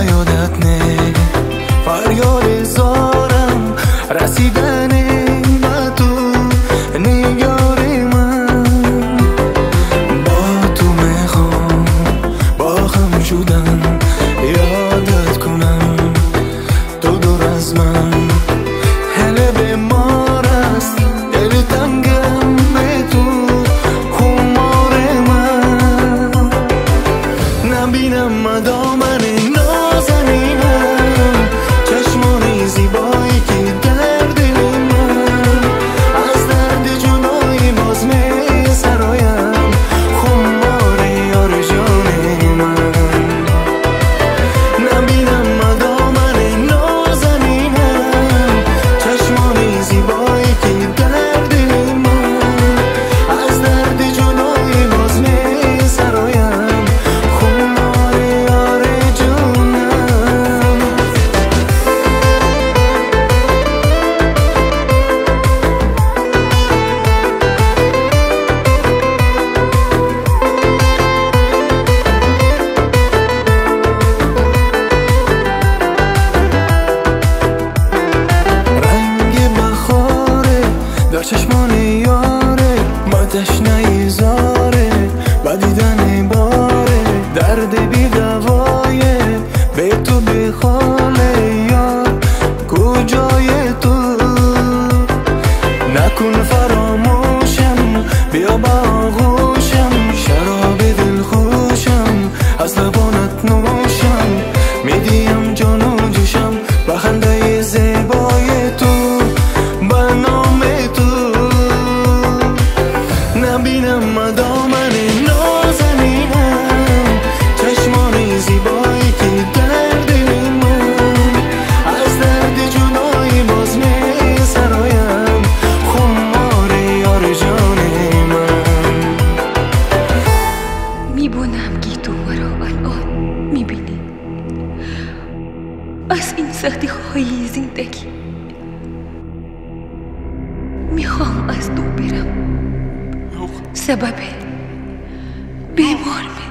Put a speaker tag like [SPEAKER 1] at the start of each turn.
[SPEAKER 1] و یادت نه فریاد زارم رسیدن به تو نگار من با تو میخوام با هم شدن یادت کنم تو دور از من هله بیمار است دل تنگم به تو خمار من نبینم مدامن نازنینم چشمان زیبایی که در دل من از درد جدایی باز می سرایم خمار یار جان من نبینم مدامن نازنینم چشمان زیبایی که در دل من از درد جدایی باز می سرایم خمار یار جانم رنگ بخاره در چشمان یاره با تشنه زاره با دیدن باره درد بی دوایه به تو بخواله یار کجای تو نکن فراموشم بیا با آغوشم شراب دل خوشم از لبانت نوشم میدیم جان و جوشم با خنده زیبای تو با نام تو نبینم مدامن نازنینم چشمان زیبایی که در دل من از درد جدایی باز می سرایم خمار یار جان من
[SPEAKER 2] میبونم که تو مرا الان میبینی از این سختی های زندگی میخوام از تو برم سبب بیمار